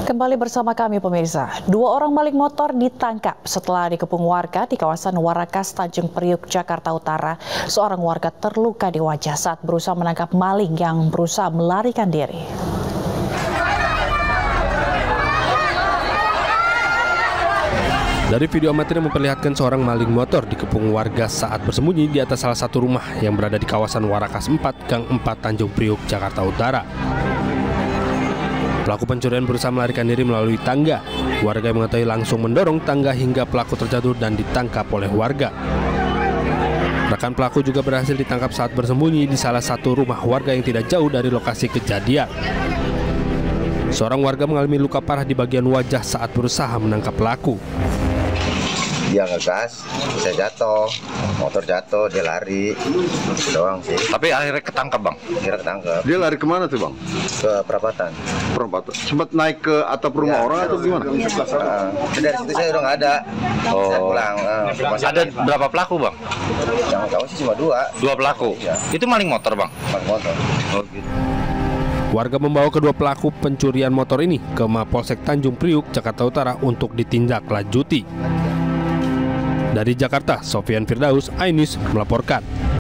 Kembali bersama kami pemirsa, 2 orang maling motor ditangkap setelah dikepung warga di kawasan Warakas, Tanjung Priuk, Jakarta Utara. Seorang warga terluka di wajah saat berusaha menangkap maling yang berusaha melarikan diri. Dari video amatir yang memperlihatkan seorang maling motor dikepung warga saat bersembunyi di atas salah satu rumah yang berada di kawasan Warakas 4, Gang 4, Tanjung Priuk, Jakarta Utara. Pelaku pencurian berusaha melarikan diri melalui tangga. Warga yang mengetahui langsung mendorong tangga hingga pelaku terjatuh dan ditangkap oleh warga. Rekan pelaku juga berhasil ditangkap saat bersembunyi di salah satu rumah warga yang tidak jauh dari lokasi kejadian. Seorang warga mengalami luka parah di bagian wajah saat berusaha menangkap pelaku. Dia ngegas, saya jatuh, motor jatuh, dia lari, itu doang sih. Tapi akhirnya ketangkap bang? Akhirnya ketangkap. Dia lari kemana tuh bang? Ke perapatan. Perapatan. Sempat naik ke atap rumah orang atau gimana? Dari situ saya udah nggak ada. Saya pulang. Ada berapa pelaku bang? Yang tahu sih cuma 2. 2 pelaku? Ya. Itu maling motor bang? Maling motor. Oh gitu. Warga membawa kedua pelaku pencurian motor ini ke Mapolsek Tanjung Priuk, Jakarta Utara untuk ditindaklanjuti. Dari Jakarta, Sofian Firdaus, iNews melaporkan.